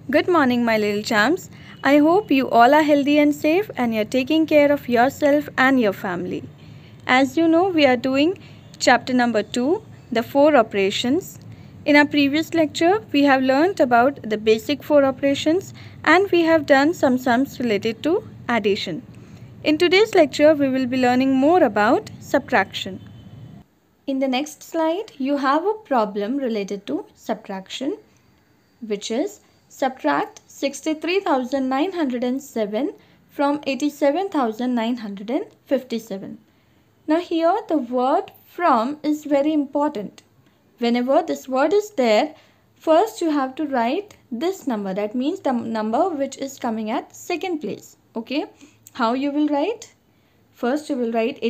Good morning, my little champs. I hope you all are healthy and safe and you're taking care of yourself and your family. As you know, we are doing chapter number 2, the 4 operations. In our previous lecture, we have learnt about the basic 4 operations and we have done some sums related to addition. In today's lecture, we will be learning more about subtraction. In the next slide, you have a problem related to subtraction, which is subtract 63,907 from 87,957. Now here the word from is very important. Whenever this word is there, first you have to write this number. That means the number which is coming at second place. Okay, how you will write? First you will write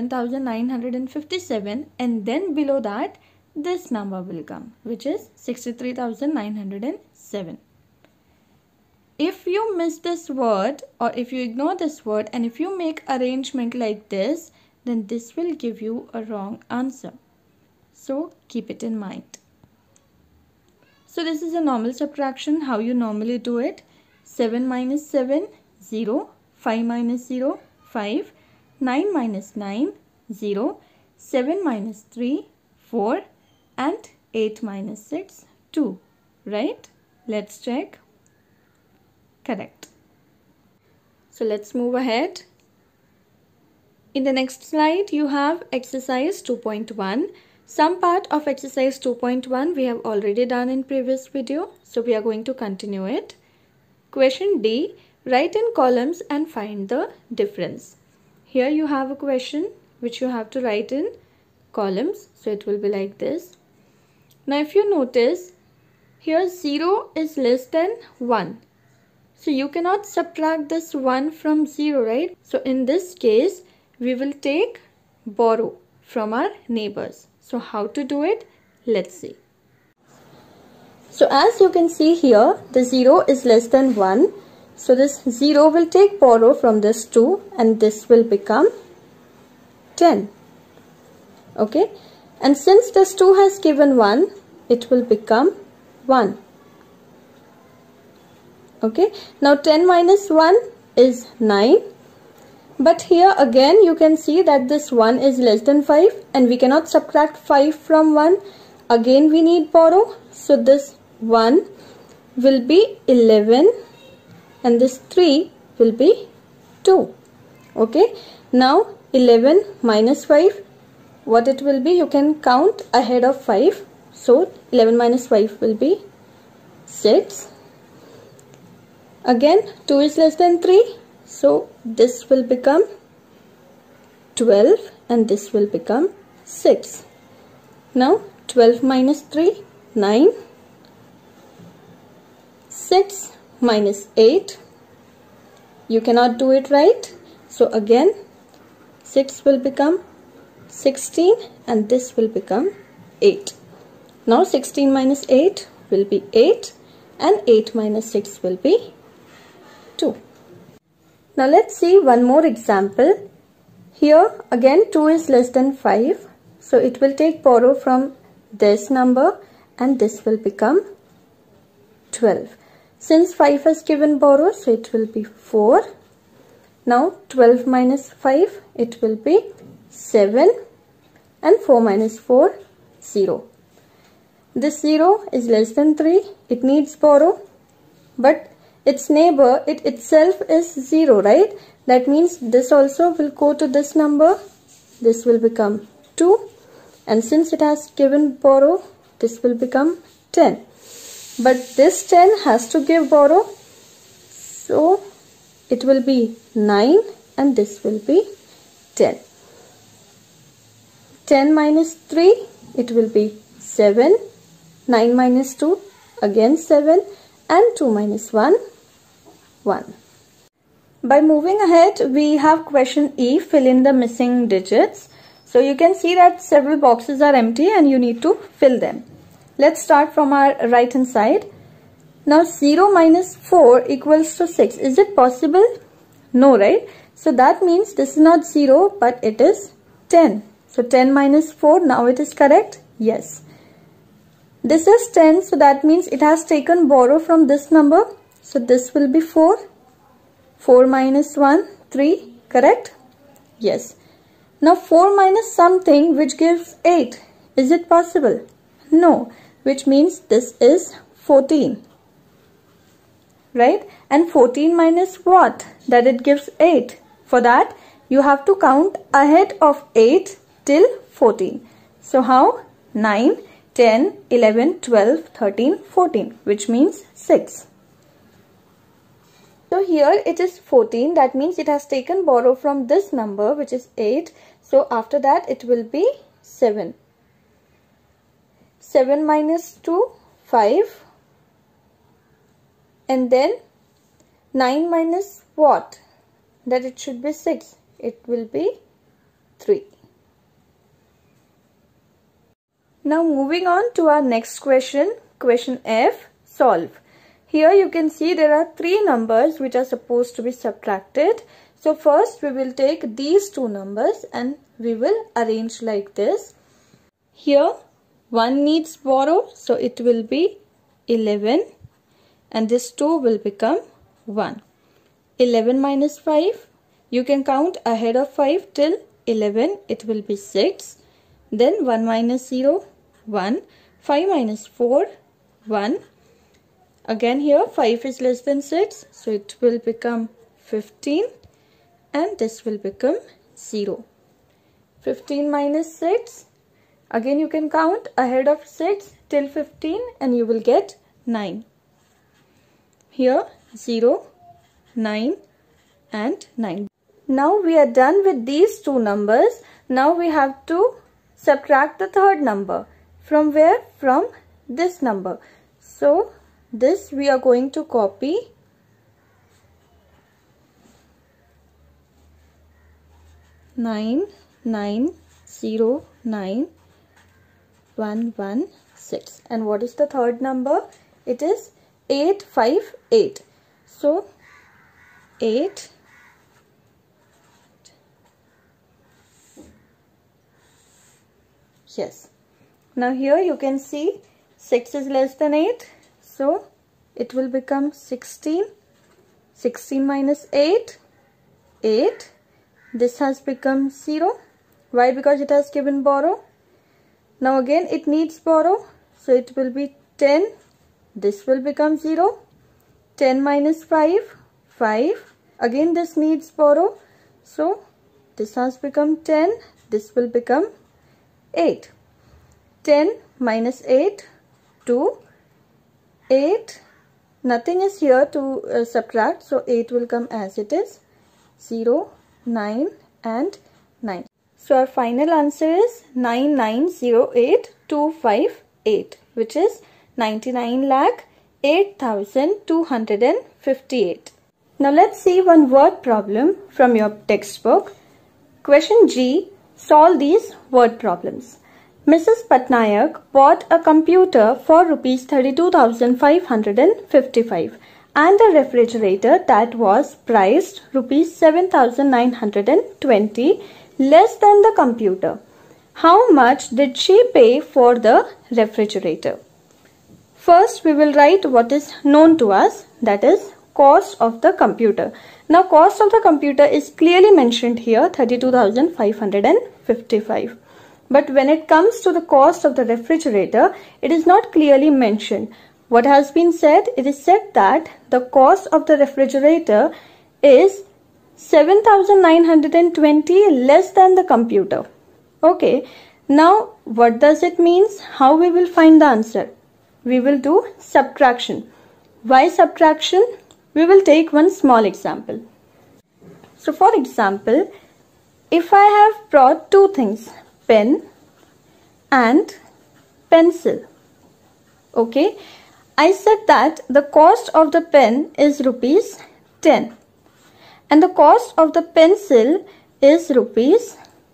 87,957 and then below that this number will come, which is 63,907. If you miss this word or if you ignore this word and if you make arrangement like this, then this will give you a wrong answer. So keep it in mind. So this is a normal subtraction, how you normally do it. 7 minus 7, 0. 5 minus 0, 5. 9 minus 9, 0. 7 minus 3, 4. And 8 minus 6, 2. Right? Let's check. Correct. So let's move ahead. In the next slide, you have exercise 2.1. Some part of exercise 2.1 we have already done in previous video. So we are going to continue it. Question D. Write in columns and find the difference. Here you have a question which you have to write in columns. So it will be like this. Now if you notice, here 0 is less than 1. So you cannot subtract this 1 from 0, right? So in this case, we will take borrow from our neighbors. So how to do it? Let's see. So as you can see here, the 0 is less than 1. So this 0 will take borrow from this 2 and this will become 10. Okay. And since this 2 has given 1, it will become 1. Okay. Now 10 minus 1 is 9. But here again you can see that this 1 is less than 5 and we cannot subtract 5 from 1. Again we need borrow. So this 1 will be 11 and this 3 will be 2. Okay. Now 11 minus 5. What it will be? You can count ahead of 5. So 11 minus 5 will be 6. Again 2 is less than 3. So this will become 12 and this will become 6. Now 12 minus 3, 9. 6 minus 8. You cannot do it right. So again 6 will become 16 and this will become 8. Now 16 minus 8 will be 8 and 8 minus 6 will be 2. Now let's see one more example. Here again 2 is less than 5. So it will take borrow from this number and this will become 12. Since 5 has given borrow, so it will be 4. Now 12 minus 5, it will be 7 and 4 minus 4, 0. This 0 is less than 3, it needs borrow, but its neighbor, it itself is 0, right? That means this also will go to this number, this will become 2 and since it has given borrow, this will become 10. But this 10 has to give borrow, so it will be 9 and this will be 10. 10 minus 3, it will be 7. 9 minus 2, again 7 and 2 minus 1, 1. By moving ahead, we have question E, fill in the missing digits. So you can see that several boxes are empty and you need to fill them. Let's start from our right hand side. Now 0 minus 4 equals to 6. Is it possible? No, right? So that means this is not 0 but it is 10. So 10 minus 4, now it is correct? Yes. This is 10, so that means it has taken borrow from this number. So this will be 4. 4 minus 1, 3, correct? Yes. Now 4 minus something which gives 8. Is it possible? No, which means this is 14. Right? And 14 minus what? That it gives 8. For that, you have to count ahead of 8 till 14. So how? 9, 10, 11, 12, 13, 14, which means 6. So here it is 14. That means it has taken borrow from this number, which is 8. So after that, it will be 7. 7 minus 2, 5. And then 9 minus what? That it should be 6. It will be 3. Now moving on to our next question. Question F. Solve. Here you can see there are 3 numbers which are supposed to be subtracted. So first we will take these 2 numbers and we will arrange like this. Here 1 needs borrow, so it will be 11. And this 2 will become 1. 11 minus 5. You can count ahead of 5 till 11. It will be 6. Then 1 minus 0, 1. 5 minus 4, 1. Again here 5 is less than 6. So it will become 15. And this will become 0. 15 minus 6. Again you can count ahead of 6 till 15 and you will get 9. Here 0, 9 and 9. Now we are done with these 2 numbers. Now we have to subtract the third number. From where? From this number. So this we are going to copy. Nine, 9, 0, 9, 1, 1, 6. And what is the third number? It is 8, 5, 8. So 8, yes. Now here you can see 6 is less than 8. So it will become 16. 16 minus 8, 8. This has become 0. Why? Because it has given borrow. Now again it needs borrow. So it will be 10. This will become 0. 10 minus 5, 5. Again this needs borrow. So this has become 10. This will become 8. 10 minus 8, 2. 8. Nothing is here to subtract. So 8 will come as it is. 0, 9 and 9. So our final answer is 9908,258, which is 99,08,258. Now let's see one word problem from your textbook. Question G. Solve these word problems. Mrs. Patnaik bought a computer for rupees 32,555 and a refrigerator that was priced rupees 7,920 less than the computer. How much did she pay for the refrigerator? First we will write what is known to us, that is cost of the computer. Now cost of the computer is clearly mentioned here, 32,555. But when it comes to the cost of the refrigerator, it is not clearly mentioned. What has been said? It is said that the cost of the refrigerator is 7,920 less than the computer. Okay. Now what does it mean? How we will find the answer? We will do subtraction. Why subtraction? We will take one small example. So for example, if I have brought 2 things, pen and pencil. Okay. I said that the cost of the pen is rupees 10 and the cost of the pencil is rupees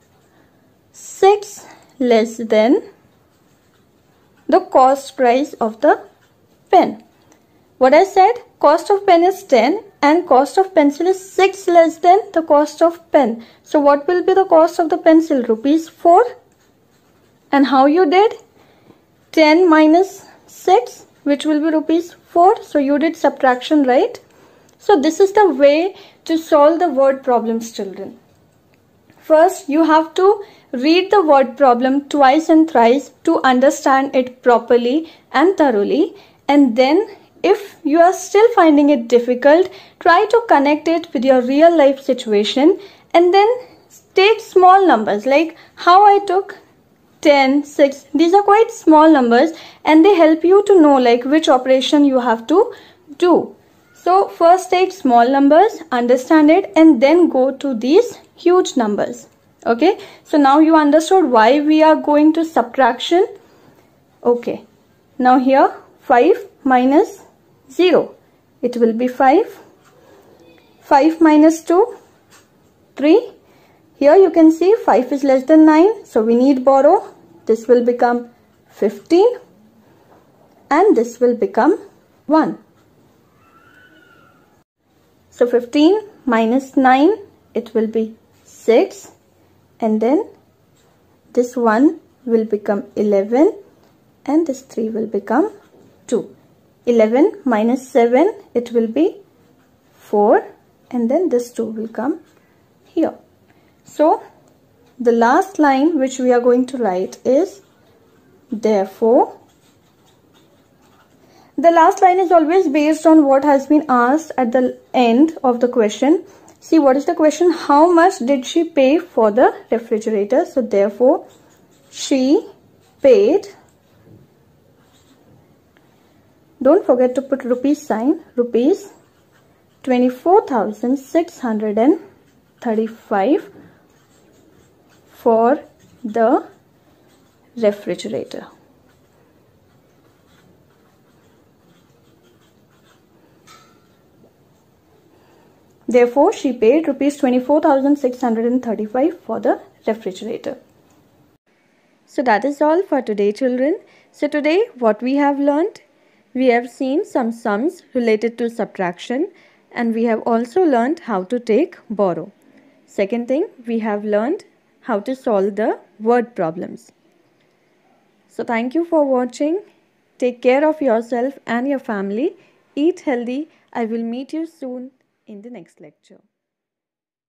6 less than the cost price of the pen. What I said, cost of pen is 10 and cost of pencil is 6 less than the cost of pen. So what will be the cost of the pencil? Rupees 4. And how you did? 10 minus 6, which will be rupees 4. So you did subtraction, right? So this is the way to solve the word problems, children. First, you have to read the word problem twice and thrice to understand it properly and thoroughly. And then if you are still finding it difficult, try to connect it with your real life situation and then take small numbers like how I took 10, 6. These are quite small numbers and they help you to know like which operation you have to do. So first take small numbers, understand it, and then go to these huge numbers. Okay, so now you understood why we are going to subtraction. Okay, now here 5 minus 0, it will be 5. 5 minus 2, 3. Here you can see 5 is less than 9, so we need borrow. This will become 15 and this will become 1. So 15 minus 9, it will be 6, and then this 1 will become 11 and this 3 will become 2. 11 minus 7, it will be 4, and then this 2 will come here. So the last line which we are going to write is therefore. The last line is always based on what has been asked at the end of the question. See, what is the question? How much did she pay for the refrigerator? So therefore, she paid. Don't forget to put rupees sign. Rupees 24,635 for the refrigerator. Therefore, she paid rupees 24,635 for the refrigerator. So that is all for today, children. So today what we have learned? We have seen some sums related to subtraction and we have also learned how to take borrow. Second thing, we have learned how to solve the word problems. So thank you for watching. Take care of yourself and your family. Eat healthy. I will meet you soon in the next lecture.